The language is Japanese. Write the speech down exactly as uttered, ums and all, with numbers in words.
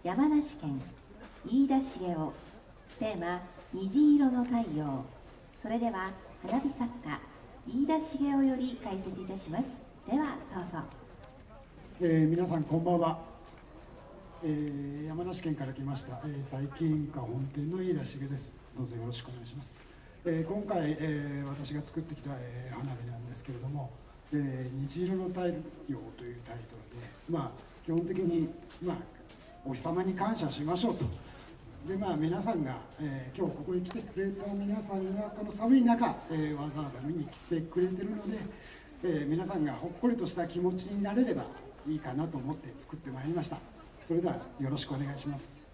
山梨県飯田茂雄、テーマ虹色の太陽。それでは花火作家飯田茂雄より解説いたします。ではどうぞ。 えー、皆さんこんばんは。えー、山梨県から来ました、えー、最近家本店の飯田茂です。どうぞよろしくお願いします。えー、今回、えー、私が作ってきた、えー、花火なんですけれども、えー、虹色の太陽というタイトルで、まあ基本的に、まあ、お日様に感謝しましょうと。でまあ皆さんが、えー、今日ここに来てくれた皆さんがこの寒い中、えー、わざわざ見に来てくれてるので、えー、皆さんがほっこりとした気持ちになれればいいかなと思って作ってまいりました。それではよろしくお願いします。